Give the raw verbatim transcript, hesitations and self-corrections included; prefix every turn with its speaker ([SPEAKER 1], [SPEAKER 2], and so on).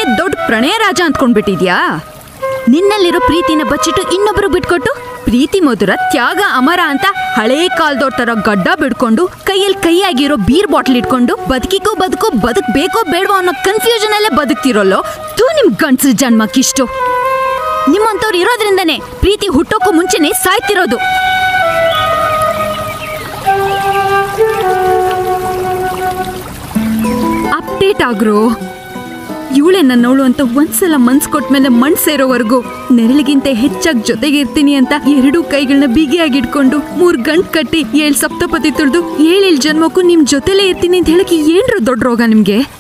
[SPEAKER 1] ದೊಡ್ಡ ಪ್ರಣಯ ರಾಜ ಅಂದ್ಕೊಂಡ್ಬಿಟ್ಟಿದ್ಯಾ? ನಿನ್ನಲ್ಲಿರೋ ಪ್ರೀತಿನ ಬಚ್ಚಿಟ್ಟು ಇನ್ನೊಬ್ರು ಬಿಟ್ಕೊಟ್ಟು ಪ್ರೀತಿ ಮಧುರ ತ್ಯಾಗ ಅಮರ ಅಂತ ಹಳೇ ಕಾಲದವ್ರ ತರ ಗಡ್ಡ ಬಿಡ್ಕೊಂಡು ಕೈಯಲ್ಲಿ ಕೈಯಾಗಿರೋ ಬೀರ್ ಬಾಟ್ಲ್ ಇಟ್ಕೊಂಡು ಬದುಕಿಕೋ ಬದುಕೋ ಬದುಕ್ ಬೇಕೋ ಬೇಡವೋ ಅನ್ನೋ ಕನ್ಫ್ಯೂಷನ್ ಅಲ್ಲೇ ಬದುಕ್ತಿರೋಲ್ಲೋ. ತೂ ನಿಮ್ ಗಂಡ್ಸ ಜನ್ಮಕ್ಕಿಷ್ಟು. ನಿಮ್ಮಂತವ್ರು ಇರೋದ್ರಿಂದನೇ ಪ್ರೀತಿ ಹುಟ್ಟೋಕ್ಕೂ ಮುಂಚೆನೆ ಸಾಯ್ತಿರೋದು. Update agro. ಇವಳೆ ನನ್ನವಳು ಅಂತ ಒಂದ್ಸಲ ಮನ್ಸ್ ಕೊಟ್ಮೇಲೆ ಮಣ್ ಸೇರೋವರೆಗೂ ನೆರಳಿಗಿಂತ ಹೆಚ್ಚಾಗಿ ಜೊತೆಗೆ ಇರ್ತೀನಿ ಅಂತ ಎರಡೂ ಕೈಗಳನ್ನ ಬಿಗಿಯಾಗಿಟ್ಕೊಂಡು ಮೂರ್ ಗಂಟ್ ಕಟ್ಟಿ ಏಳ್ ಸಪ್ತಪತಿ ತುಳಿದು ಏಳೇಳ್ ಜನ್ಮಕ್ಕೂ ನಿಮ್ ಜೊತೆಲೇ ಇರ್ತೀನಿ ಅಂತ ಹೇಳಕ್ಕೆ ಏನ್ರ ದೊಡ್ಡ ರೋಗ ನಿಮ್ಗೆ?